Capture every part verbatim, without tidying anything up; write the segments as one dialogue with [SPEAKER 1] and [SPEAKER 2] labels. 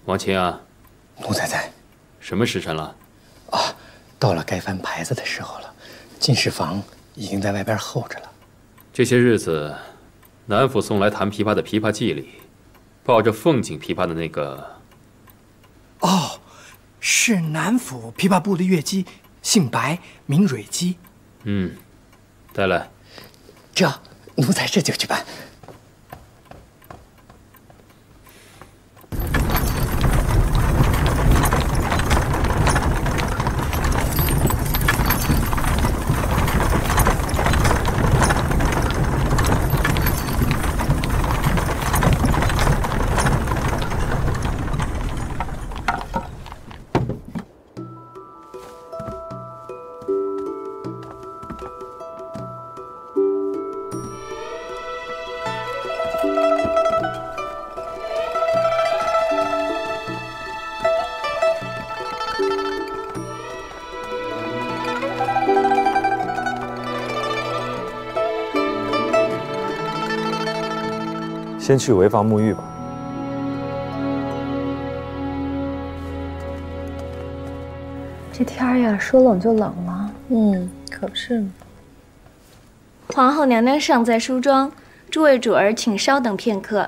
[SPEAKER 1] 王琴啊，
[SPEAKER 2] 奴才在。
[SPEAKER 1] 什么时辰了？
[SPEAKER 2] 啊，到了该翻牌子的时候了。进士房已经在外边候着了。
[SPEAKER 1] 这些日子，南府送来弹琵琶的琵琶记里，抱着凤景琵琶的那个……
[SPEAKER 3] 哦，是南府琵琶部的乐姬，姓白，名蕊姬。
[SPEAKER 1] 嗯，带来。
[SPEAKER 2] 这奴才这就去办。
[SPEAKER 4] 先去潍坊沐浴吧。
[SPEAKER 5] 这天儿呀，说冷就冷了。
[SPEAKER 6] 嗯，可不是嘛。
[SPEAKER 7] 皇后娘娘尚在梳妆，诸位主儿请稍等片刻。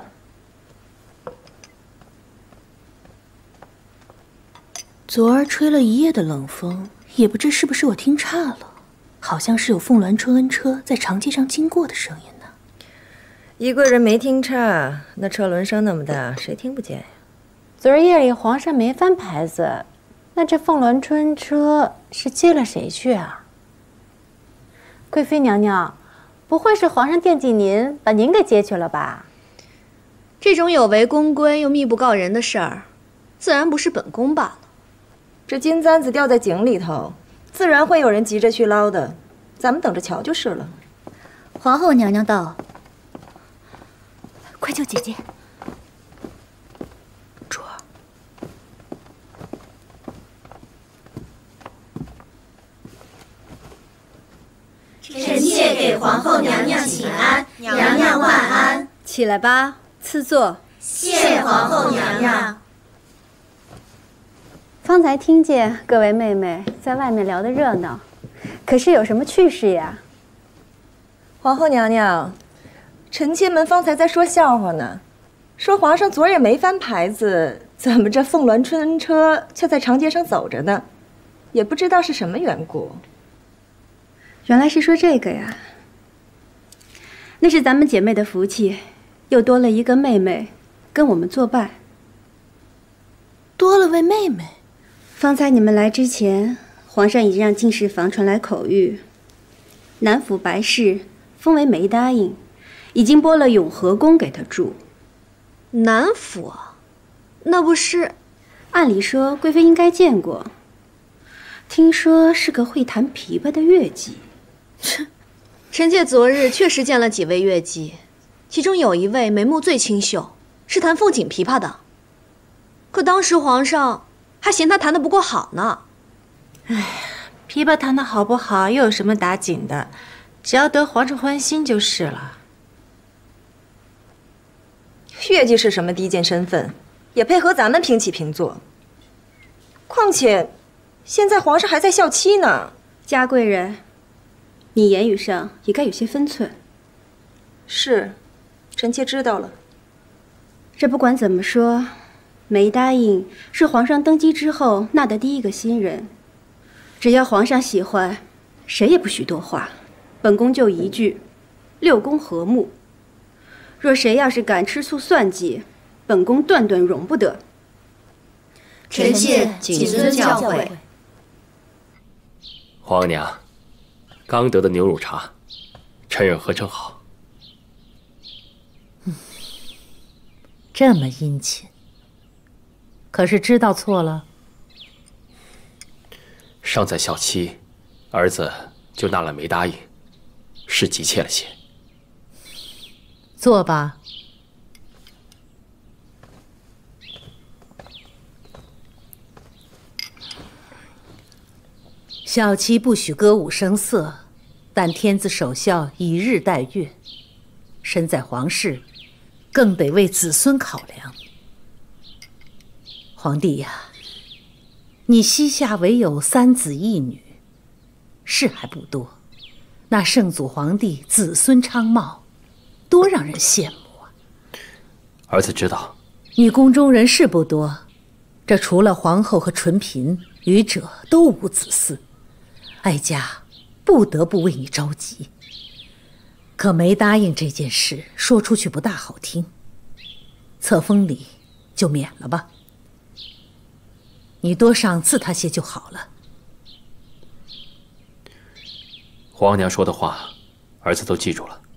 [SPEAKER 6] 昨儿吹了一夜的冷风，也不知是不是我听差了，好像是有凤鸾春恩车在长街上经过的声音。
[SPEAKER 8] 宜贵人没听差，那车轮声那么大，谁听不见呀？
[SPEAKER 5] 昨儿夜里皇上没翻牌子，那这凤鸾春车是接了谁去啊？贵妃娘娘，不会是皇上惦记您，把您给接去了吧？
[SPEAKER 9] 这种有违宫规又密不告人的事儿，自然不是本宫罢了。
[SPEAKER 8] 这金簪子掉在井里头，自然会有人急着去捞的，咱们等着瞧就是了。
[SPEAKER 10] 皇后娘娘到。快救姐姐！
[SPEAKER 6] 主儿，
[SPEAKER 11] 臣妾给皇后娘娘请安，娘娘万安。
[SPEAKER 9] 起来吧，赐座。
[SPEAKER 11] 谢皇后娘娘。
[SPEAKER 5] 方才听见各位妹妹在外面聊得热闹，可是有什么趣事呀？
[SPEAKER 8] 皇后娘娘。臣妾们方才在说笑话呢，说皇上昨儿也没翻牌子，怎么这凤鸾春恩车却在长街上走着呢？也不知道是什么缘故。
[SPEAKER 5] 原来是说这个呀。那是咱们姐妹的福气，又多了一个妹妹跟我们作伴。
[SPEAKER 6] 多了位妹妹。
[SPEAKER 5] 方才你们来之前，皇上已经让进士房传来口谕，南府白氏封为没答应。已经拨了永和宫给他住。
[SPEAKER 9] 南府，那不是？
[SPEAKER 5] 按理说，贵妃应该见过。听说是个会弹琵琶的乐姬。
[SPEAKER 9] 臣妾昨日确实见了几位乐姬，其中有一位眉目最清秀，是弹凤景琵琶的。可当时皇上还嫌她弹得不够好呢。
[SPEAKER 12] 哎，琵琶弹得好不好又有什么打紧的？只要得皇上欢心就是了。
[SPEAKER 8] 乐姬是什么低贱身份，也配和咱们平起平坐？况且，现在皇上还在孝期呢。
[SPEAKER 5] 嘉贵人，你言语上也该有些分寸。
[SPEAKER 8] 是，臣妾知道了。
[SPEAKER 5] 这不管怎么说，没答应是皇上登基之后纳的第一个新人，只要皇上喜欢，谁也不许多话。本宫就一句：六宫和睦。若谁要是敢吃醋算计，本宫断断容不得。
[SPEAKER 11] 臣妾谨遵教诲。
[SPEAKER 1] 皇娘，刚得的牛乳茶，趁热喝正好。
[SPEAKER 12] 嗯，这么殷勤，可是知道错了？
[SPEAKER 1] 尚在孝期，儿子就纳了没答应，是急切了些。
[SPEAKER 12] 坐吧。孝期不许歌舞声色，但天子守孝，以日待月。身在皇室，更得为子孙考量。
[SPEAKER 4] 皇帝呀，你膝下唯有三子一女，是还不多，那圣祖皇帝子孙昌茂，多让人羡慕啊！
[SPEAKER 1] 儿子知道，
[SPEAKER 4] 你宫中人是不多，这除了皇后和纯嫔，余者都无子嗣，哀家不得不为你着急。可没答应这件事，说出去不大好听，册封礼就免了吧。你多赏赐他些就好了。
[SPEAKER 1] 皇娘说的话，儿子都记住了。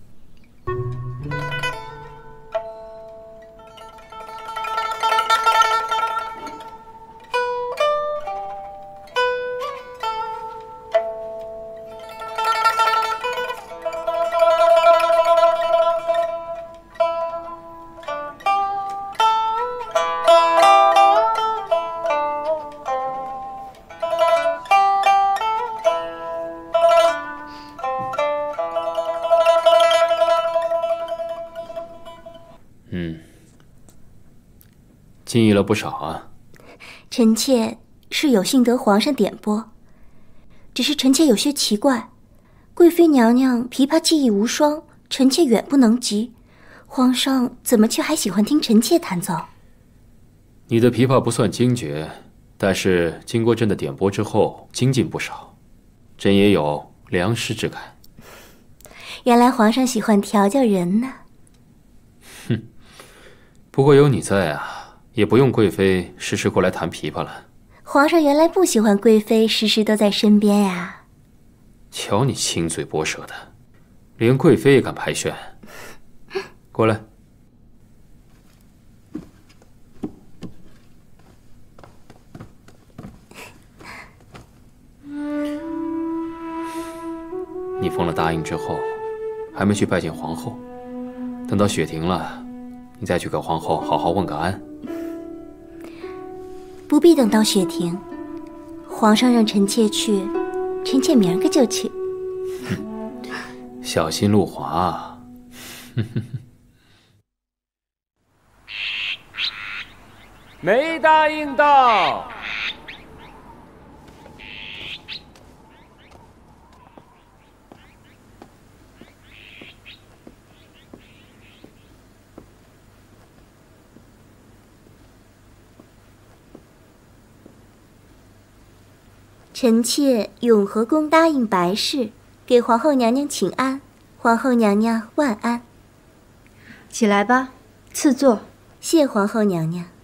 [SPEAKER 1] 嗯，进益了不少啊。
[SPEAKER 10] 臣妾是有幸得皇上点拨，只是臣妾有些奇怪，贵妃娘娘琵琶技艺无双，臣妾远不能及，皇上怎么却还喜欢听臣妾弹奏？
[SPEAKER 1] 你的琵琶不算精绝，但是经过朕的点拨之后，精进不少，朕也有良师之感。
[SPEAKER 10] 原来皇上喜欢调教人呢。
[SPEAKER 1] 哼，不过有你在啊，也不用贵妃时时过来弹琵琶了。
[SPEAKER 10] 皇上原来不喜欢贵妃时时都在身边呀。
[SPEAKER 1] 瞧你亲嘴薄舌的，连贵妃也敢拍旋。过来。你奉了答应之后，还没去拜见皇后，等到雪停了，你再去给皇后好好问个安。
[SPEAKER 10] 不必等到雪停，皇上让臣妾去，臣妾明儿个就去。
[SPEAKER 1] 小心路滑。
[SPEAKER 13] 没答应到。
[SPEAKER 10] 臣妾永和宫答应白氏，给皇后娘娘请安，皇后娘娘万安。
[SPEAKER 5] 起来吧，赐座。
[SPEAKER 10] 谢皇后娘娘。